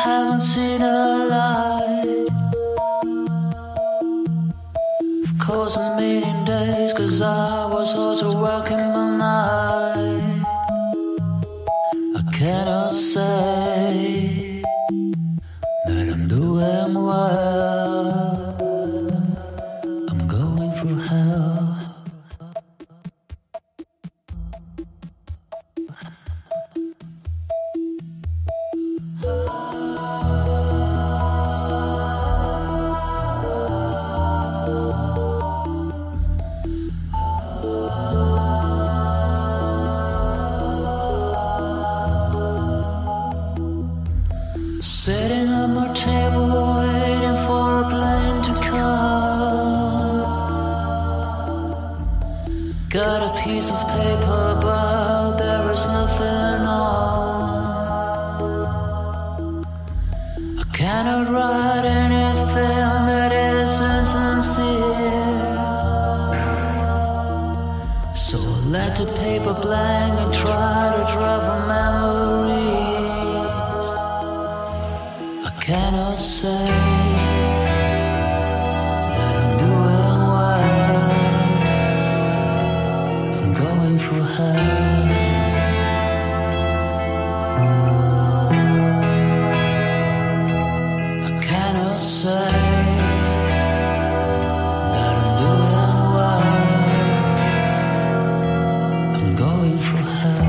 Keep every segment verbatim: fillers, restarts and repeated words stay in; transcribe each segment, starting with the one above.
haven't seen a light. Of course I'm meeting days, cause I was also working all night. I cannot say that I'm doing well. I'm going through hell. Sitting at my table waiting for a plane to come. Got a piece of paper but there is nothing on. I cannot write anything that isn't sincere, so I let the paper blank and try to draw from memories. Cannot say that I'm doing well. I'm going through hell. I cannot say that I'm doing well. I'm going through hell.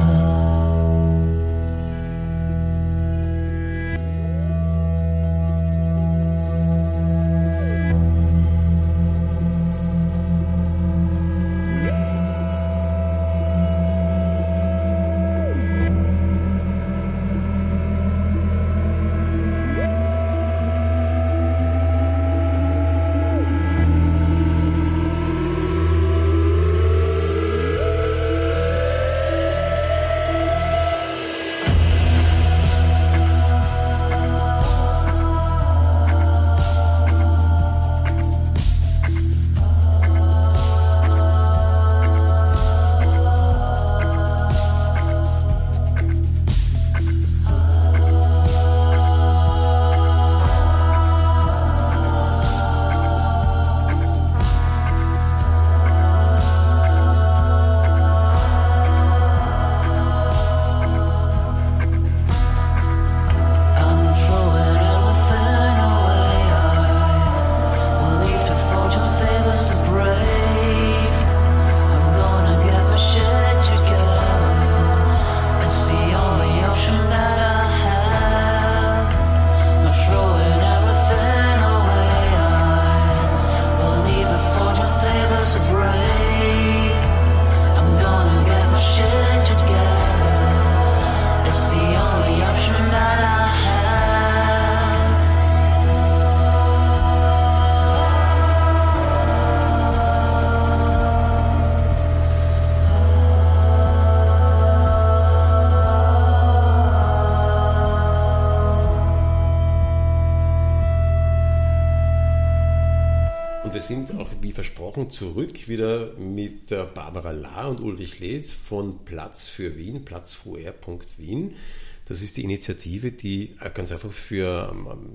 Sind auch wie versprochen zurück wieder mit Barbara Lahr und Ulrich Letz von Platz für Wien, platz v r punkt wien. Das ist die Initiative, die ganz einfach für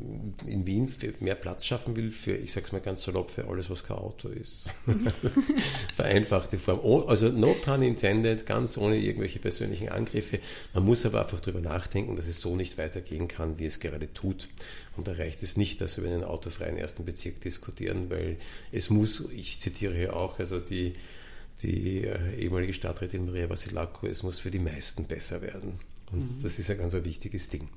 in Wien für mehr Platz schaffen will, für, ich sag's mal ganz salopp, für alles, was kein Auto ist. Vereinfachte Form. Also no pun intended, ganz ohne irgendwelche persönlichen Angriffe. Man muss aber einfach darüber nachdenken, dass es so nicht weitergehen kann, wie es gerade tut. Und da reicht es nicht, dass wir über einen autofreien ersten Bezirk diskutieren, weil es muss, ich zitiere hier auch, also die, die ehemalige Stadträtin Maria Vasilako, es muss für die meisten besser werden. Und mhm. das ist ein ganz ein wichtiges Ding.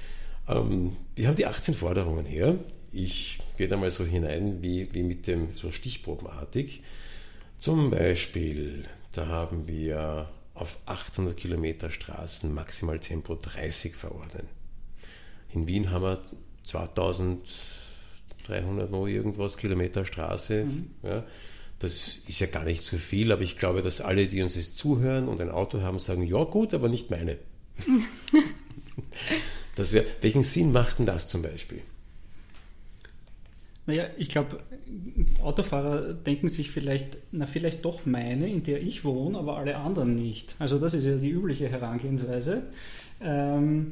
Ähm, wir haben die achtzehn Forderungen her. Ich gehe da mal so hinein, wie, wie mit dem, so stichprobenartig. Zum Beispiel, da haben wir auf achthundert Kilometer Straßen Maximaltempo dreißig verordnen. In Wien haben wir zweitausenddreihundert noch irgendwas Kilometer Straße. Mhm. Ja. Das ist ja gar nicht so viel, aber ich glaube, dass alle, die uns jetzt zuhören und ein Auto haben, sagen, ja gut, aber nicht meine. Das wär, welchen Sinn macht denn das zum Beispiel? Naja, ich glaube, Autofahrer denken sich vielleicht, na vielleicht doch meine, in der ich wohne, aber alle anderen nicht. Also das ist ja die übliche Herangehensweise. Ähm,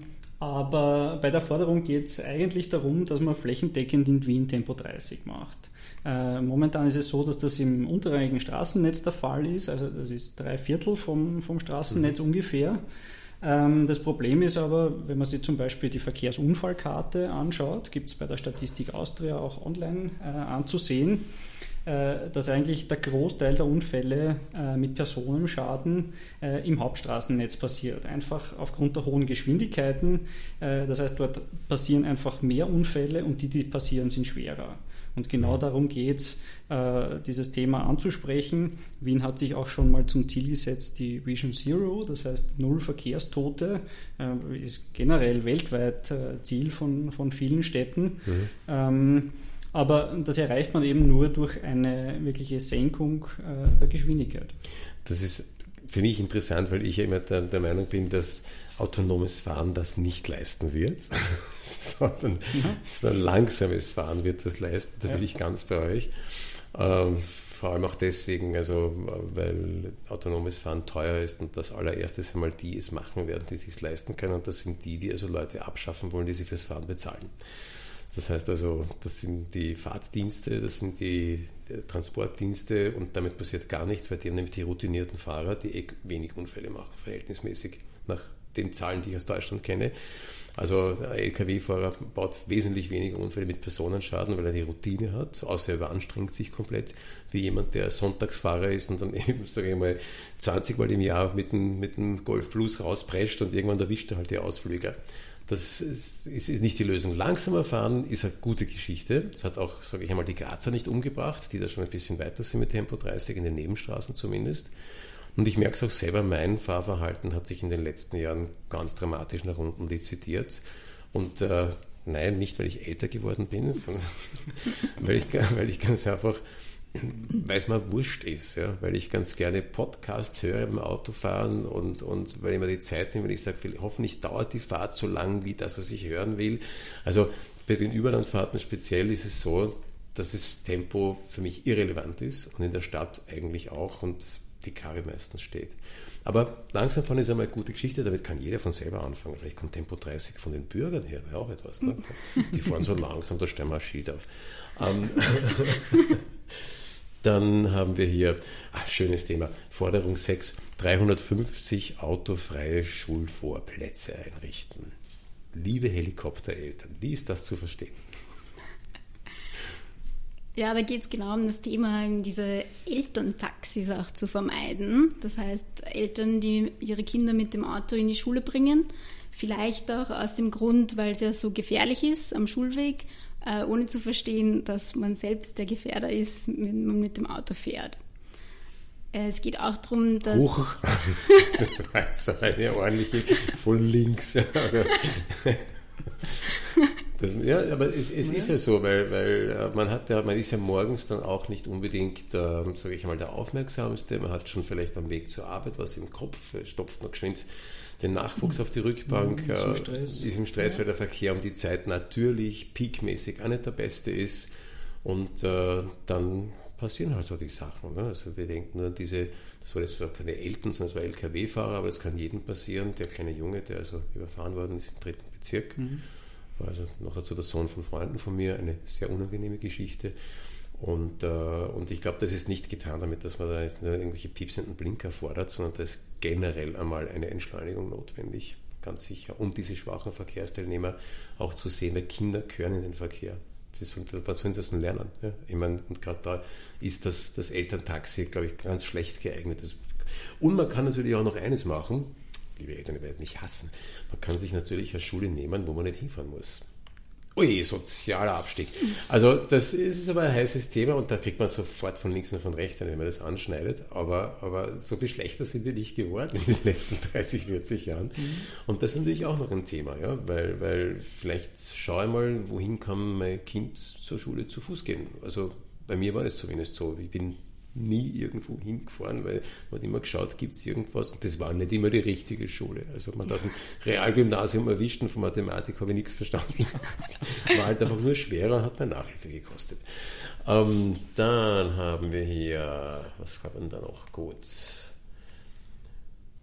Aber bei der Forderung geht es eigentlich darum, dass man flächendeckend in Wien Tempo dreißig macht. Äh, momentan ist es so, dass das im unterrangigen Straßennetz der Fall ist, also das ist drei Viertel vom, vom Straßennetz mhm. ungefähr. Ähm, das Problem ist aber, wenn man sich zum Beispiel die Verkehrsunfallkarte anschaut, gibt es bei der Statistik Austria auch online äh, anzusehen, äh, dass eigentlich der Großteil der Unfälle äh, mit Personenschaden äh, im Hauptstraßennetz passiert. Einfach aufgrund der hohen Geschwindigkeiten. Äh, das heißt, dort passieren einfach mehr Unfälle und die, die passieren, sind schwerer. Und genau darum geht es, äh, dieses Thema anzusprechen. Wien hat sich auch schon mal zum Ziel gesetzt, die Vision Zero, das heißt null Verkehrstote, äh, ist generell weltweit äh, Ziel von, von vielen Städten. Mhm. Ähm, aber das erreicht man eben nur durch eine wirkliche Senkung äh, der Geschwindigkeit. Das ist für mich interessant, weil ich ja immer der, der Meinung bin, dass autonomes Fahren das nicht leisten wird, sondern, mhm. sondern langsames Fahren wird das leisten. Da ja. bin ich ganz bei euch. Ähm, vor allem auch deswegen, also weil autonomes Fahren teuer ist und das allererstes einmal die es machen werden, die es sich leisten können. Und das sind die, die also Leute abschaffen wollen, die sie fürs Fahren bezahlen. Das heißt also, das sind die Fahrtdienste, das sind die Transportdienste und damit passiert gar nichts, weil die haben nämlich die routinierten Fahrer, die eh wenig Unfälle machen, verhältnismäßig nach den Zahlen, die ich aus Deutschland kenne. Also ein L K W-Fahrer baut wesentlich weniger Unfälle mit Personenschaden, weil er die Routine hat, außer er überanstrengt sich komplett, wie jemand, der Sonntagsfahrer ist und dann eben, sage ich mal, zwanzig Mal im Jahr mit dem, mit dem Golf Plus rausprescht und irgendwann erwischt er halt die Ausflüger. Das ist, ist, ist nicht die Lösung. Langsamer fahren ist eine gute Geschichte. Das hat auch, sage ich einmal, die Grazer nicht umgebracht, die da schon ein bisschen weiter sind mit Tempo dreißig, in den Nebenstraßen zumindest. Und ich merke es auch selber, mein Fahrverhalten hat sich in den letzten Jahren ganz dramatisch nach unten dezidiert. Und äh, nein, nicht, weil ich älter geworden bin, sondern weil ich, weil ich ganz einfach, weil es mir wurscht ist, ja? Weil ich ganz gerne Podcasts höre beim Autofahren und, und weil ich mir die Zeit nehme, wenn ich sage, hoffentlich dauert die Fahrt so lang wie das, was ich hören will. Also bei den Überlandfahrten speziell ist es so, dass das Tempo für mich irrelevant ist und in der Stadt eigentlich auch und die Karre meistens steht. Aber langsam fahren ist einmal eine gute Geschichte, damit kann jeder von selber anfangen. Vielleicht kommt Tempo dreißig von den Bürgern her, wäre auch etwas. Ne? Die fahren so langsam, da stellen wir ein Schild auf. Ähm, dann haben wir hier, ach, schönes Thema, Forderung sechs, dreihundertfünfzig autofreie Schulvorplätze einrichten. Liebe Helikoptereltern, wie ist das zu verstehen? Ja, da geht es genau um das Thema, diese Elterntaxis auch zu vermeiden. Das heißt, Eltern, die ihre Kinder mit dem Auto in die Schule bringen, vielleicht auch aus dem Grund, weil es ja so gefährlich ist am Schulweg, äh, ohne zu verstehen, dass man selbst der Gefährder ist, wenn man mit dem Auto fährt. Äh, es geht auch darum, dass... Huch, das war jetzt eine ordentliche von links. Das, ja, aber es, es ja. ist ja so, weil, weil man hat ja, man ist ja morgens dann auch nicht unbedingt, ähm, sage ich mal, der Aufmerksamste. Man hat schon vielleicht am Weg zur Arbeit was im Kopf, stopft noch geschwind den Nachwuchs auf die Rückbank, ist im äh, Stress, ist im Stress ja. weil der Verkehr um die Zeit natürlich peakmäßig auch nicht der beste ist. Und äh, dann passieren halt so die Sachen. Ne? Also wir denken nur an diese, das war jetzt zwar keine Eltern, sondern es war L K W-Fahrer, aber es kann jedem passieren. Der kleine Junge, der also überfahren worden ist im dritten Bezirk. Mhm. Also noch dazu der Sohn von Freunden von mir, eine sehr unangenehme Geschichte. Und, äh, und ich glaube, das ist nicht getan damit, dass man da jetzt nur irgendwelche piepsenden Blinker fordert, sondern da ist generell einmal eine Entschleunigung notwendig, ganz sicher, um diese schwachen Verkehrsteilnehmer auch zu sehen, weil Kinder gehören in den Verkehr. Sie sollen, was sollen sie das denn lernen? Ja? Ich meine, und gerade da ist das, das Elterntaxi, glaube ich, ganz schlecht geeignet. Das, und man kann natürlich auch noch eines machen, liebe Eltern, ihr werdet mich hassen. Man kann sich natürlich eine Schule nehmen, wo man nicht hinfahren muss. Ui, sozialer Abstieg. Also das ist aber ein heißes Thema und da kriegt man sofort von links und von rechts, wenn man das anschneidet. Aber, aber so viel schlechter sind wir nicht geworden in den letzten dreißig, vierzig Jahren. Mhm. Und das ist natürlich auch noch ein Thema, ja, weil, weil vielleicht schaue ich mal, wohin kann mein Kind zur Schule zu Fuß gehen. Also bei mir war das zumindest so. Ich bin nie irgendwo hingefahren, weil man hat immer geschaut, gibt es irgendwas und das war nicht immer die richtige Schule. Also man hat ein Realgymnasium erwischt und von Mathematik habe ich nichts verstanden. Das war halt einfach nur schwerer und hat mir Nachhilfe gekostet. Ähm, dann haben wir hier, was haben wir da noch? Gut.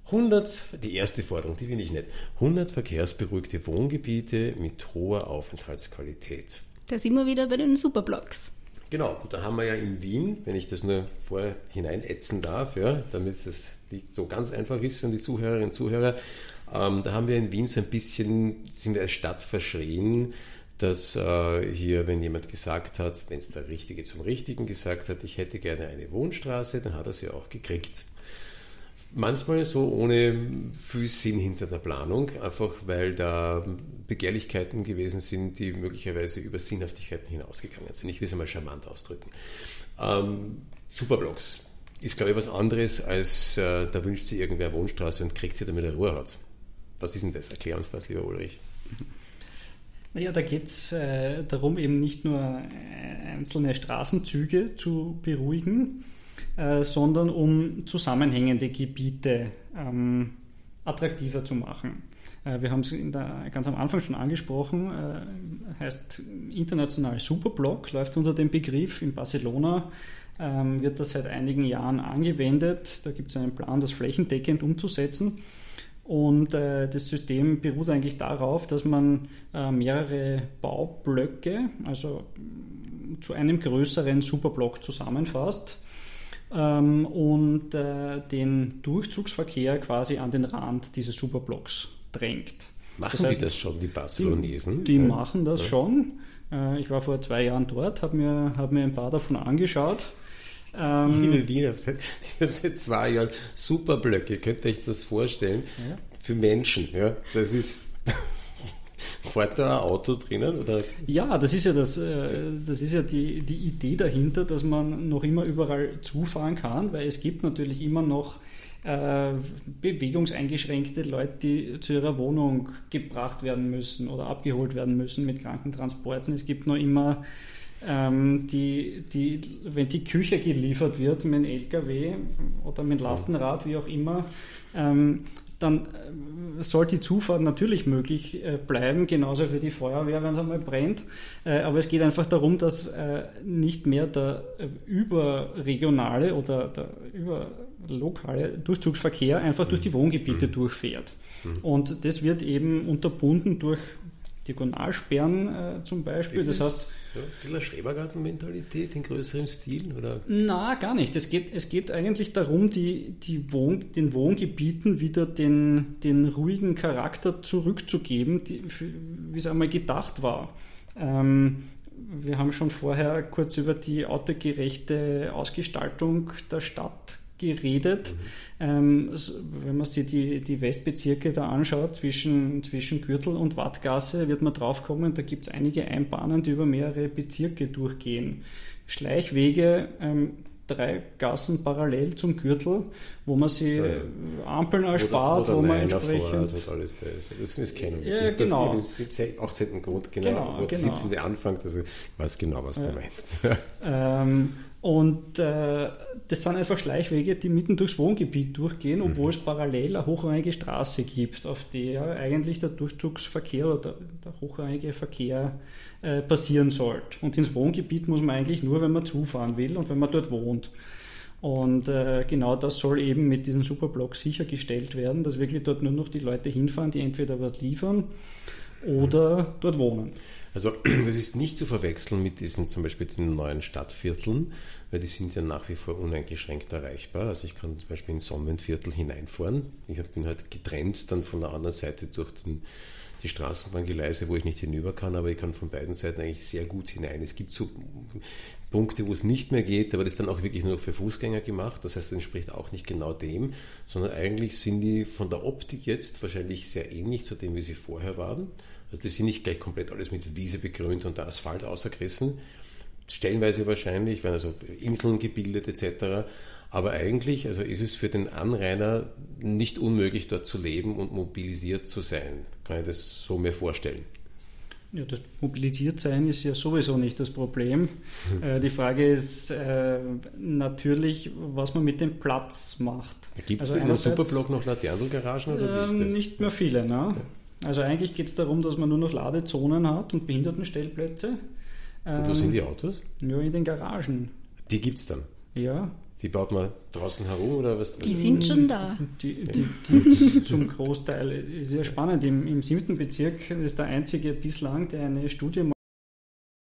hundert, die erste Forderung, die will ich nicht. hundert verkehrsberuhigte Wohngebiete mit hoher Aufenthaltsqualität. Da sind wir wieder bei den Superblocks. Genau, und da haben wir ja in Wien, wenn ich das nur vorher hineinätzen darf, ja, damit es nicht so ganz einfach ist für die Zuhörerinnen und Zuhörer, ähm, da haben wir in Wien so ein bisschen, sind wir als Stadt verschrien, dass äh, hier, wenn jemand gesagt hat, wenn es der Richtige zum Richtigen gesagt hat, ich hätte gerne eine Wohnstraße, dann hat er sie auch gekriegt. Manchmal so ohne viel Sinn hinter der Planung, einfach weil da Begehrlichkeiten gewesen sind, die möglicherweise über Sinnhaftigkeiten hinausgegangen sind. Ich will es einmal charmant ausdrücken. Ähm, Superblocks ist, glaube ich, was anderes, als äh, da wünscht sich irgendwer Wohnstraße und kriegt sie, damit er Ruhe hat. Was ist denn das? Erklär uns das, lieber Ulrich. Naja, da geht es äh, darum, eben nicht nur einzelne Straßenzüge zu beruhigen, äh, sondern um zusammenhängende Gebiete ähm, attraktiver zu machen. Äh, wir haben es ganz am Anfang schon angesprochen, äh, heißt international Superblock, läuft unter dem Begriff. In Barcelona ähm, wird das seit einigen Jahren angewendet. Da gibt es einen Plan, das flächendeckend umzusetzen. Und äh, das System beruht eigentlich darauf, dass man äh, mehrere Baublöcke, also zu einem größeren Superblock zusammenfasst ähm, und äh, den Durchzugsverkehr quasi an den Rand dieses Superblocks drängt. Machen das heißt, die das schon, die Barcelonesen? Die, die ja. machen das ja. schon. Äh, ich war vor zwei Jahren dort, habe mir, hab mir ein paar davon angeschaut. Ähm, Liebe Wiener, ich habe seit zwei Jahren Superblöcke, könnt ihr euch das vorstellen? Ja. Für Menschen, ja, das ist... Fährt da ein Auto drinnen? Oder? Ja, das ist ja, das, das ist ja die, die Idee dahinter, dass man noch immer überall zufahren kann, weil es gibt natürlich immer noch äh, bewegungseingeschränkte Leute, die zu ihrer Wohnung gebracht werden müssen oder abgeholt werden müssen mit Krankentransporten. Es gibt noch immer, ähm, die, die, wenn die Küche geliefert wird mit einem L K W oder mit Lastenrad, wie auch immer, ähm, dann soll die Zufahrt natürlich möglich bleiben, genauso für die Feuerwehr, wenn es einmal brennt. Aber es geht einfach darum, dass nicht mehr der überregionale oder der überlokale Durchzugsverkehr einfach durch die Wohngebiete mhm. durchfährt. Mhm. Und das wird eben unterbunden durch Diagonalsperren zum Beispiel. Das heißt, ja, die Schrebergarten-Mentalität in größerem Stil? Oder? Na, gar nicht. Es geht, es geht eigentlich darum, die, die Wohn, den Wohngebieten wieder den, den ruhigen Charakter zurückzugeben, die, für, wie es einmal gedacht war. Ähm, wir haben schon vorher kurz über die autogerechte Ausgestaltung der Stadt geredet. Mhm. Ähm, wenn man sich die, die Westbezirke da anschaut, zwischen, zwischen Gürtel und Wattgasse, wird man drauf kommen, da gibt es einige Einbahnen, die über mehrere Bezirke durchgehen. Schleichwege, ähm, drei Gassen parallel zum Gürtel, wo man sich ja, ja. Ampeln erspart, oder, oder wo man entsprechend... Vorrat, alles das. Das ist kennen. Ja, genau. Das im achtzehnten Grund, genau, genau, wo der genau. siebzehnte anfängt, also ich weiß genau, was ja. du meinst. ähm, Und äh, das sind einfach Schleichwege, die mitten durchs Wohngebiet durchgehen, obwohl mhm. es parallel eine hochrangige Straße gibt, auf der eigentlich der Durchzugsverkehr oder der, der hochrangige Verkehr äh, passieren sollte. Und ins Wohngebiet muss man eigentlich nur, wenn man zufahren will und wenn man dort wohnt. Und äh, genau das soll eben mit diesen Superblocks sichergestellt werden, dass wirklich dort nur noch die Leute hinfahren, die entweder was liefern oder dort wohnen. Also das ist nicht zu verwechseln mit diesen zum Beispiel den neuen Stadtvierteln, weil die sind ja nach wie vor uneingeschränkt erreichbar. Also ich kann zum Beispiel ins Sonnenviertel hineinfahren. Ich bin halt getrennt dann von der anderen Seite durch den, die Straßenbahngeleise, wo ich nicht hinüber kann, aber ich kann von beiden Seiten eigentlich sehr gut hinein. Es gibt so Punkte, wo es nicht mehr geht, aber das ist dann auch wirklich nur noch für Fußgänger gemacht. Das heißt, es entspricht auch nicht genau dem, sondern eigentlich sind die von der Optik jetzt wahrscheinlich sehr ähnlich zu dem, wie sie vorher waren. Also die sind nicht gleich komplett alles mit Wiese begrünt und der Asphalt außergerissen. Stellenweise wahrscheinlich, werden also Inseln gebildet et cetera. Aber eigentlich also ist es für den Anrainer nicht unmöglich, dort zu leben und mobilisiert zu sein. Kann ich das so mir vorstellen? Ja, das Mobilisiertsein ist ja sowieso nicht das Problem. Hm. Äh, die Frage ist äh, natürlich, was man mit dem Platz macht. Gibt es also in einem Superblock noch Laternengaragen oder äh, wie ist das? Nicht mehr viele, ne? Ja. Also eigentlich geht es darum, dass man nur noch Ladezonen hat und Behindertenstellplätze. Und wo ähm, sind die Autos? Ja, in den Garagen. Die gibt es dann? Ja. Die baut man draußen herum oder was? Die sind schon da. Die, die gibt es zum Großteil. Ist ja spannend. Im, im siebten Bezirk ist der einzige bislang, der eine Studie